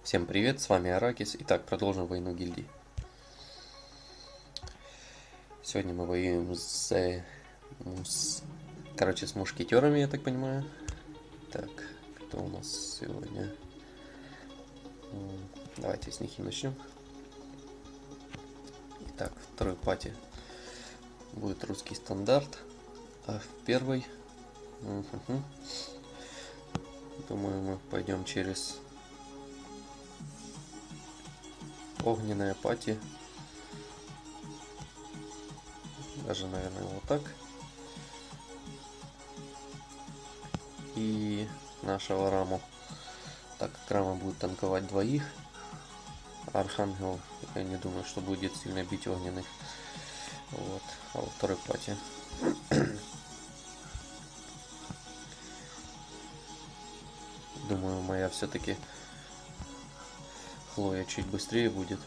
Всем привет, с вами Аракис. Итак, продолжим войну гильдий. Сегодня мы воюем с мушкетерами, я так понимаю. Так, кто у нас сегодня? Давайте с них и начнем. Итак, второй пати будет русский стандарт, а в первой, думаю, мы пойдем через огненное пати. Даже, наверное, вот так. И нашего Раму. Так как Рама будет танковать двоих, Архангел, я не думаю, что будет сильно бить огненных. Вот. А во второй пати думаю, моя все-таки Хлоя чуть быстрее будет,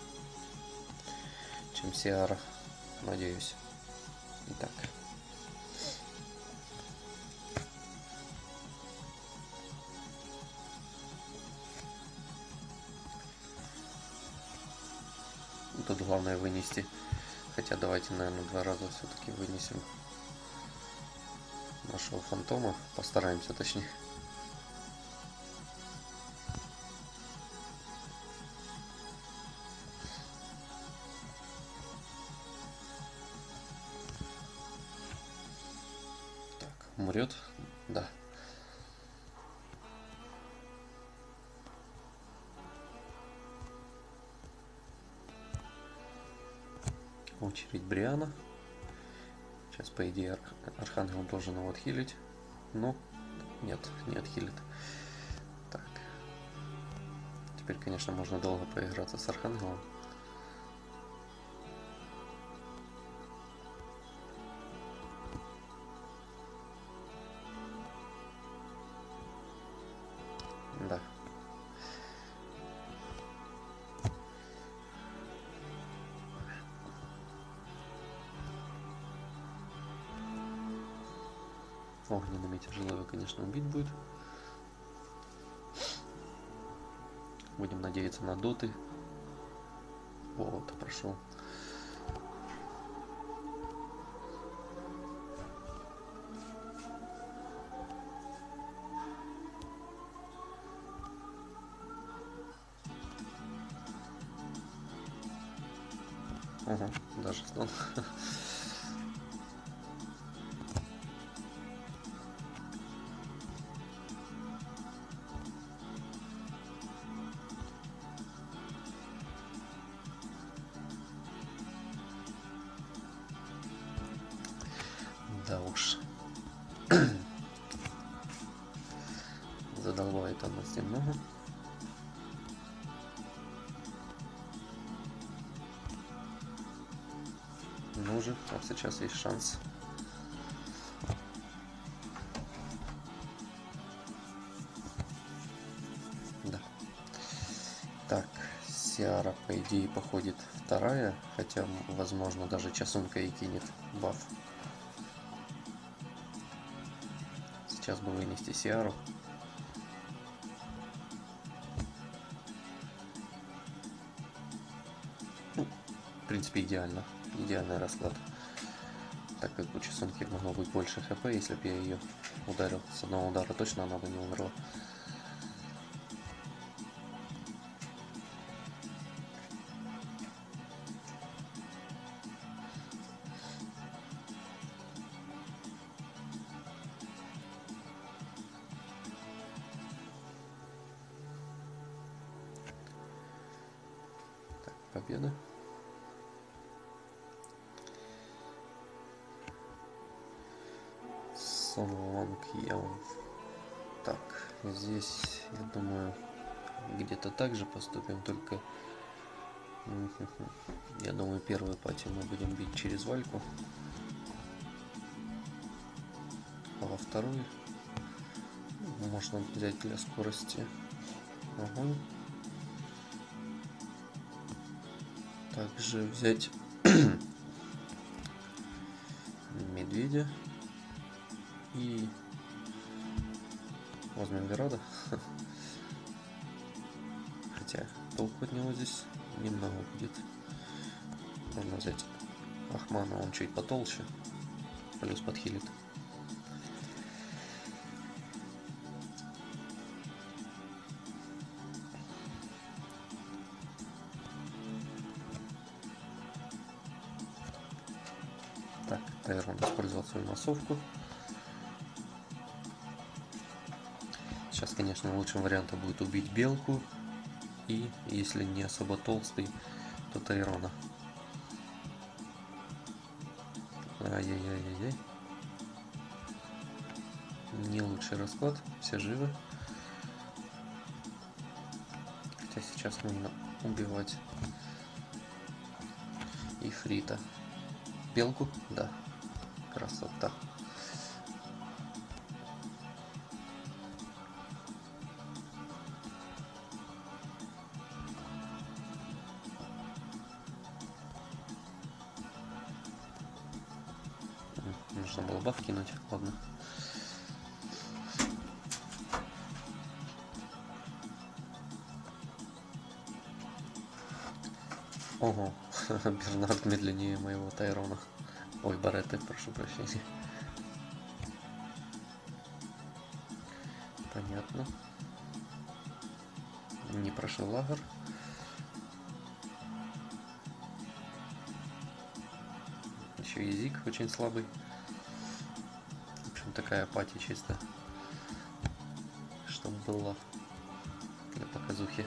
чем Сиара. Надеюсь. Итак. Тут главное вынести. Хотя давайте, наверное, два раза все-таки вынесем нашего фантома. Постараемся, точнее. Так, умрет. Да. Очередь Бриана. Сейчас, по идее, Архангел должен его отхилить. Но нет, не отхилит. Так. Теперь, конечно, можно долго поиграться с Архангелом. Да. Огненными тяжело его, конечно, убить будет. Будем надеяться на доты. Вот, прошел. Ага, даже стан. Да уж. Задолбает он нас немного. Ну же, вот сейчас есть шанс. Да. Так, Сиара, по идее, походит вторая, хотя, возможно, даже часунка и кинет баф. Сейчас бы вынести Сиару. В принципе, идеально. Идеальный расклад. Так как у часунки могло быть больше хп, если бы я ее ударил с одного удара, точно она бы не умерла. Так, победа. Сон Лонг Яун. Так, здесь, я думаю, где-то так же поступим, только я думаю, первую пати мы будем бить через Вальку, а во вторую можно взять для скорости. Ага. Также взять медведя и возьмем Верада. Хотя толку от него здесь немного будет. Можно взять Ахмана, он чуть потолще, плюс подхилит. Так, Тайрон использовал свою массовку. Сейчас, конечно, лучшим вариантом будет убить белку. И, если не особо толстый, то Тайрона. Ай-яй-яй-яй-яй. Не лучший расклад. Все живы. Хотя сейчас нужно убивать Ифрита. Белку? Да. Красота. Нужно было баф кинуть. Ладно. Ого. Бернард медленнее моего Тайрона. Ой, Баретты, прошу прощения. Понятно. Не прошел лагер. Еще и Зиг очень слабый. В общем, такая апатия чисто, чтобы была для показухи.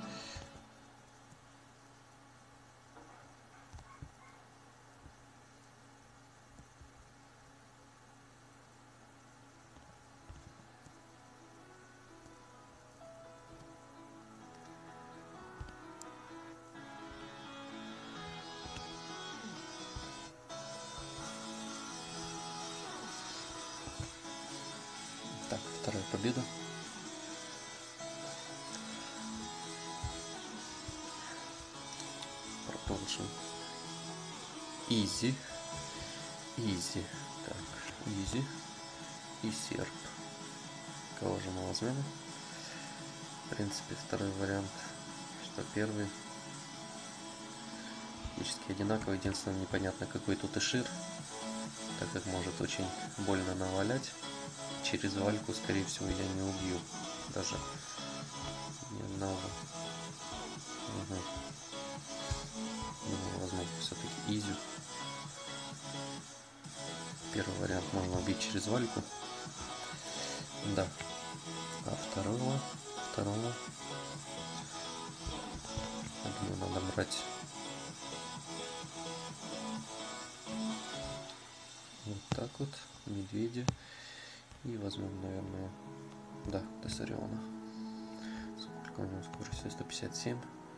Так, вторая победа. Продолжим. Изи. Изи. Так, Изи. И серп. Кого же мы возьмем? В принципе, второй вариант, что первый. Практически одинаково. Единственное, непонятно, какой тут Эшир, так как может очень больно навалять. Через вальку, скорее всего, я не убью даже ни одного. Угу. Думаю, возможно, все-таки Изю. Первый вариант можно убить через вальку. Да. А второго, я думаю, надо брать вот так вот, медведя. И возьмем, наверное, да, Тессариона. Сколько у него скорости? 157.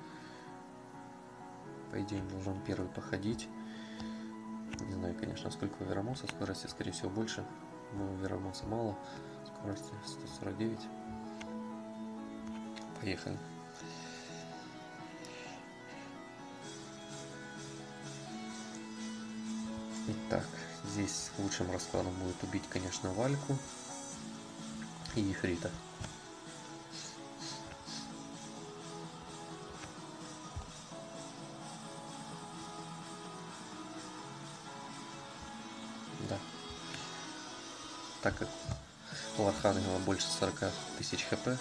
По идее, он должен первый походить. Не знаю, конечно, сколько у Верамоса скорости, скорее всего, больше. Но у Верамоса мало. Скорости 149. Поехали. Итак, здесь лучшим раскладом будет убить, конечно, Вальку и Ефрита. Да. Так как у Архангела больше 40 тысяч хп,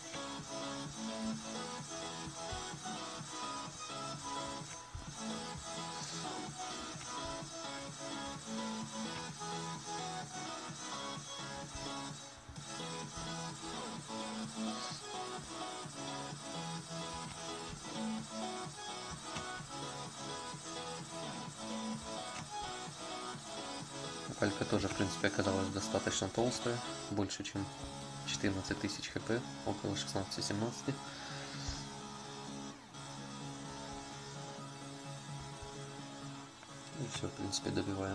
Валька тоже, в принципе, оказалась достаточно толстая, больше, чем 14 тысяч хп, около 16-17. И все, в принципе, добиваем.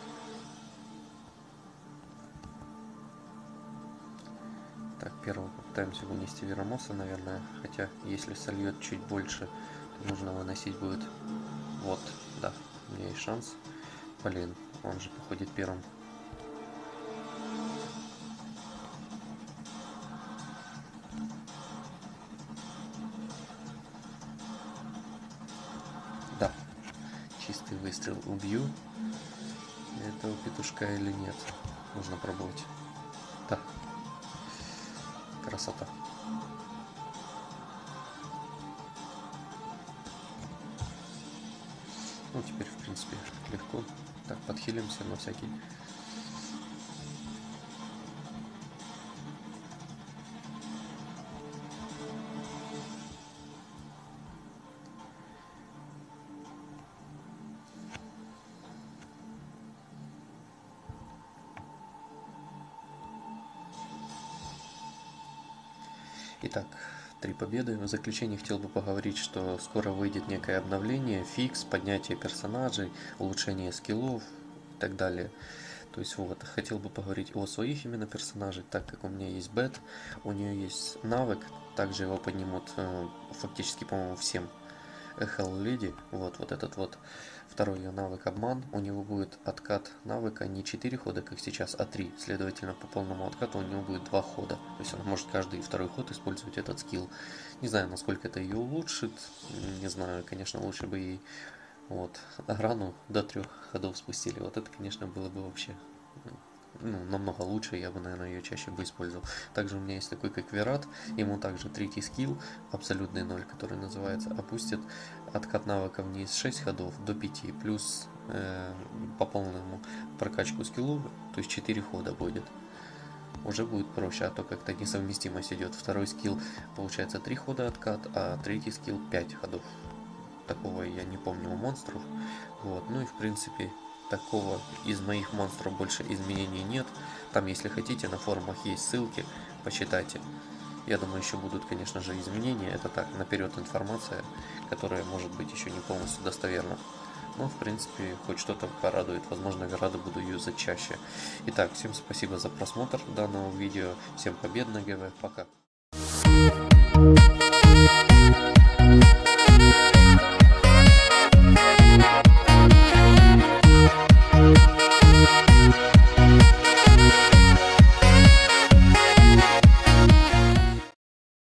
Так, первого Попытаемся вынести Верамоса, наверное. Хотя, если сольет чуть больше, то нужно выносить будет. Вот, да, у меня есть шанс. Блин, он же походит первым. Да, чистый выстрел. Убью этого петушка или нет? Нужно пробовать. Да. Красота. Ну, теперь, в принципе, легко. Так, подхилимся на всякий. Итак, 3 победы. В заключение хотел бы поговорить, что скоро выйдет некое обновление, фикс, поднятие персонажей, улучшение скиллов и так далее. То есть вот, хотел бы поговорить о своих именно персонажей, так как у меня есть Бет, у нее есть навык, также его поднимут фактически, по-моему, всем. Hell Lady, вот этот вот второй ее навык обман, у него будет откат навыка не 4 хода, как сейчас, а 3. Следовательно, по полному откату у него будет 2 хода. То есть он может каждый второй ход использовать этот скилл. Не знаю, насколько это ее улучшит. Не знаю, конечно, лучше бы ей вот рану до 3 ходов спустили. Вот это, конечно, было бы вообще намного лучше, я бы, наверное, ее чаще бы использовал. Также у меня есть такой, как Верат, ему также третий скилл, абсолютный ноль, который называется, опустит откат навыка вниз с 6 ходов до 5, плюс по полному прокачку скиллу, то есть 4 хода будет. Уже будет проще, а то как-то несовместимость идет. Второй скилл получается 3 хода откат, а третий скилл 5 ходов. Такого я не помню у монстров. Вот, ну и в принципе такого из моих монстров больше изменений нет. Там, если хотите, на форумах есть ссылки, почитайте. Я думаю, еще будут, конечно же, изменения. Это так, наперед информация, которая может быть еще не полностью достоверна. Но, в принципе, хоть что-то порадует. Возможно, Вераду буду юзать чаще. Итак, всем спасибо за просмотр данного видео. Всем побед на ГВ. Пока.